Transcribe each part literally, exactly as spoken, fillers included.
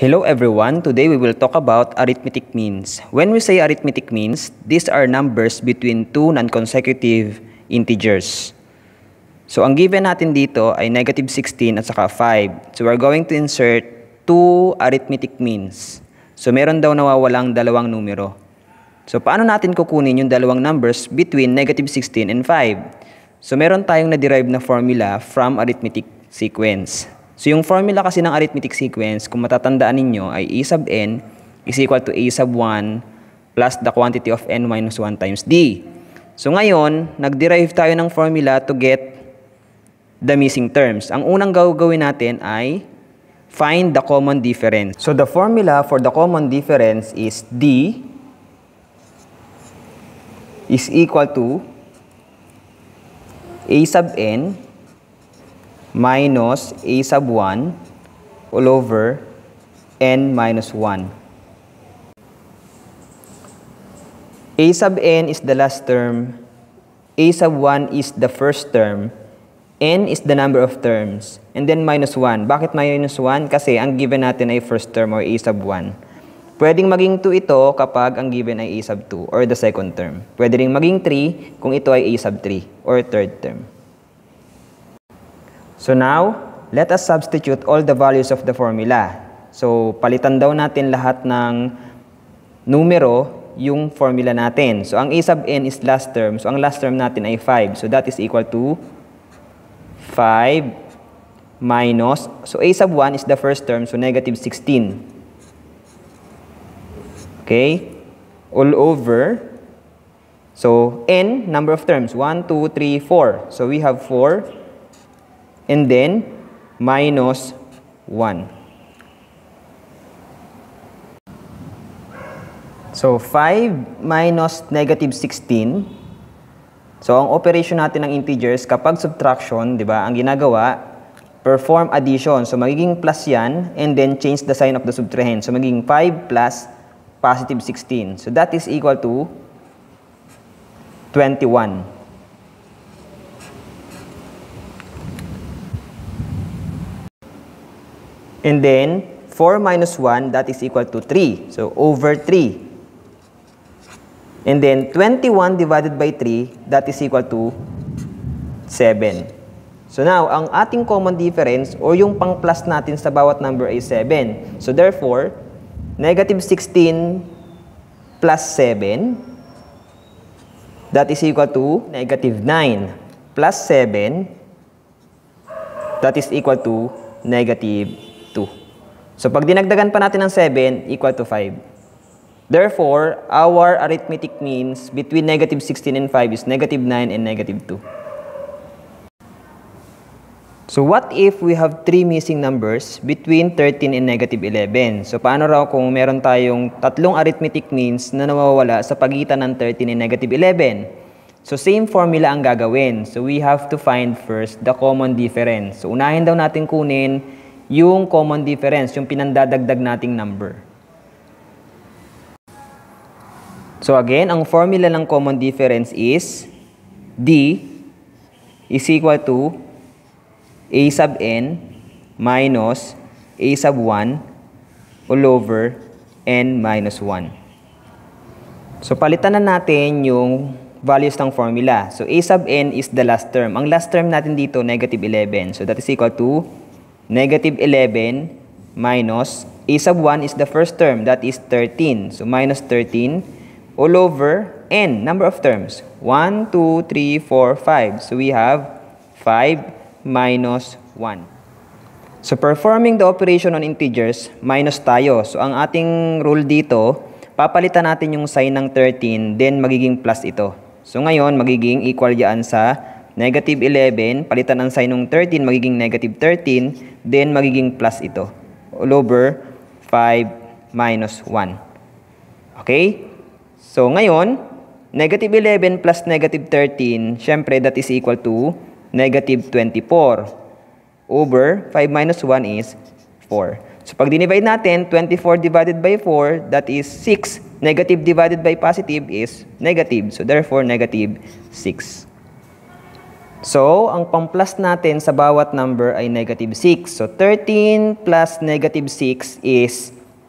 Hello everyone, today we will talk about arithmetic means. When we say arithmetic means, these are numbers between two non-consecutive integers. So ang given natin dito ay negative sixteen at saka five. So we're going to insert two arithmetic means. So meron daw nawawalang dalawang numero. So paano natin kukunin yung dalawang numbers between negative sixteen and five? So meron tayong na-derive na formula from arithmetic sequence. So yung formula kasi ng arithmetic sequence, kung matatandaan ninyo, ay a sub n is equal to a sub one plus the quantity of n minus one times d. So ngayon, nag-derive tayo ng formula to get the missing terms. Ang unang gagawin natin ay find the common difference. So the formula for the common difference is d is equal to a sub n minus a sub one all over n minus one. A sub n is the last term, a sub one is the first term, n is the number of terms, and then minus one. Bakit minus one? Kasi ang given natin ay first term or a sub one. Pwedeng maging two ito kapag ang given ay a sub two or the second term. Pwede rin maging three kung ito ay a sub three or third term. So now, let us substitute all the values of the formula. So, palitan daw natin lahat ng numero yung formula natin. So, ang a sub n is last term. So, ang last term natin ay five. So, that is equal to five minus, so a sub one is the first term, so negative sixteen. Okay? All over, so n, number of terms, one, two, three, four. So, we have four. And then, minus one. So, five minus negative sixteen. So, ang operation natin ng integers, kapag subtraction, di ba, ang ginagawa, perform addition. So, magiging plus yan, and then change the sign of the subtrahend. So, magiging five plus positive sixteen. So, that is equal to twenty-one. And then, four minus one, that is equal to three. So, over three. And then, twenty-one divided by three, that is equal to seven. So, now, ang ating common difference, or yung pang-plus natin sa bawat number ay seven. So, therefore, negative sixteen plus seven, that is equal to negative nine plus seven, that is equal to negative two. So, pag dinagdagan pa natin ng seven, equal to five. Therefore, our arithmetic means between negative sixteen and five is negative nine and negative two. So, what if we have three missing numbers between thirteen and negative eleven? So, paano raw kung meron tayong tatlong arithmetic means na nawawala sa pagitan ng thirteen and negative eleven? So, same formula ang gagawin. So, we have to find first the common difference. So, unahin daw natin kunin yung common difference, yung pinandadagdag nating number. So again, ang formula ng common difference is D is equal to a sub n minus a sub one all over n minus one. So palitan na natin yung values ng formula. So a sub n is the last term. Ang last term natin dito, negative eleven. So that is equal to negative eleven minus a sub one is the first term, that is thirteen. So, minus thirteen all over n, number of terms. one, two, three, four, five. So, we have five minus one. So, performing the operation on integers, minus tayo. So, ang ating rule dito, papalitan natin yung sign ng thirteen, then magiging plus ito. So, ngayon, magiging equal yan sa negative eleven, palitan ang sign ng thirteen, magiging negative thirteen, then magiging plus ito. All over five minus one. Okay? So, ngayon, negative eleven plus negative thirteen, syempre, that is equal to negative twenty-four. Over five minus one is four. So, pag dinivide natin, twenty-four divided by four, that is six. Negative divided by positive is negative. So, therefore, negative six. So, ang pang-plus natin sa bawat number ay negative six. So, thirteen plus negative six is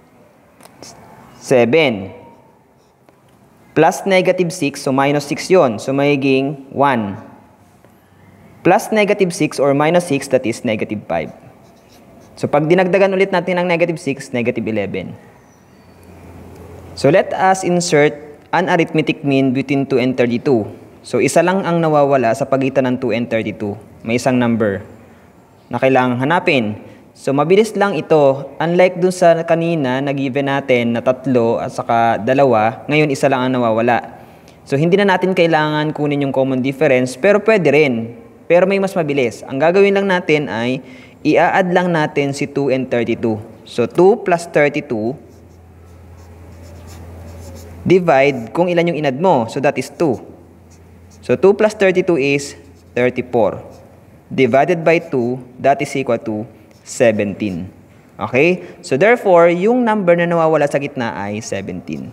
seven. Plus negative six, so minus six yun. So, magiging one. Plus negative six or minus six, that is negative five. So, pag dinagdagan ulit natin ng negative six, negative eleven. So, let us insert an arithmetic mean between two and thirty-two. So, isa lang ang nawawala sa pagitan ng two and thirty-two. May isang number na kailangang hanapin. So, mabilis lang ito. Unlike dun sa kanina na given natin na tatlo at saka dalawa, ngayon isa lang ang nawawala. So, hindi na natin kailangan kunin yung common difference, pero pwede rin. Pero may mas mabilis. Ang gagawin lang natin ay i-add lang natin si two and thirty-two. So, two plus thirty-two divide kung ilan yung inad mo. So, that is two. So, two plus thirty-two is thirty-four. Divided by two, that is equal to seventeen. Okay? So, therefore, yung number na nawawala sa gitna ay seventeen.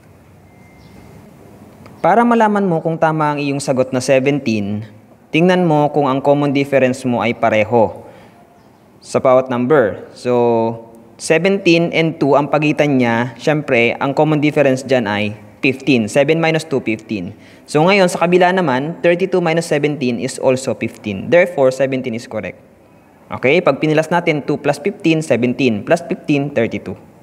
Para malaman mo kung tama ang iyong sagot na seventeen, tingnan mo kung ang common difference mo ay pareho sa bawat number. So, seventeen and two, ang pagitan niya, syempre, ang common difference dyan ay fifteen. seven minus two, fifteen. So, ngayon, sa kabila naman, thirty-two minus seventeen is also fifteen. Therefore, seventeen is correct. Okay? Pag pinilas natin, two plus fifteen, seventeen. Plus fifteen, thirty-two.